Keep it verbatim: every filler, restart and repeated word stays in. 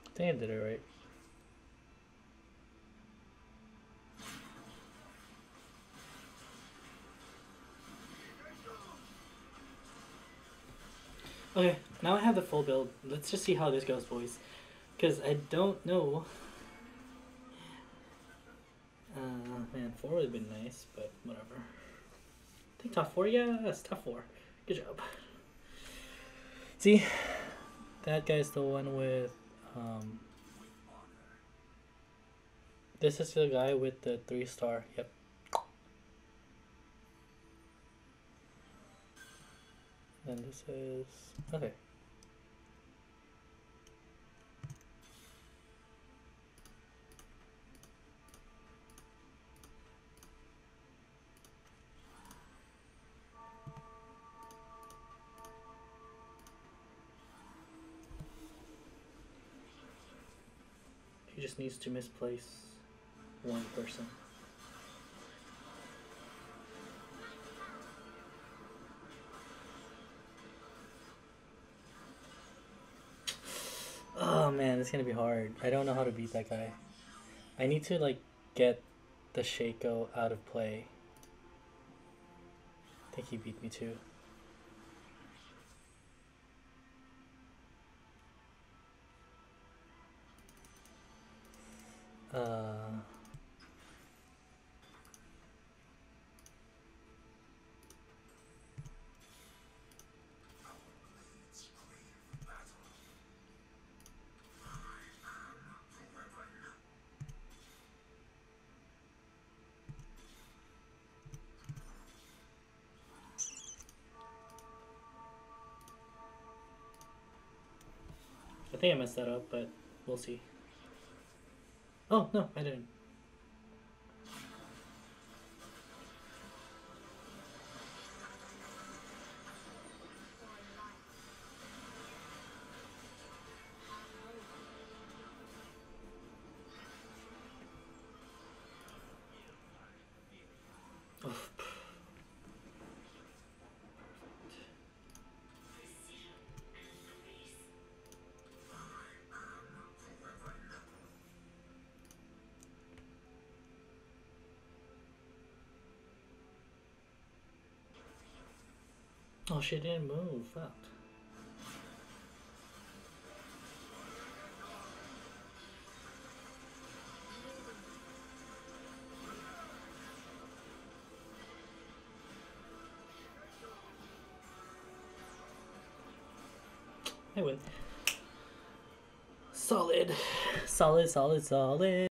I think I did it right. Okay, now I have the full build. Let's just see how this goes, boys. Because I don't know. Uh, man, four would have been nice, but whatever. I think top four, yes, top four. Good job. See, that guy's the one with. Um, this is the guy with the three star. Yep. And this is okay. He just needs to misplace one person. Oh man, it's gonna be hard. I don't know how to beat that guy. I need to like get the Shaco out of play. I think he beat me too. Uh, I think I messed that up, but we'll see. Oh no, I didn't. Oh, oh she didn't move. Fuck. I win. Solid. Solid, solid, solid.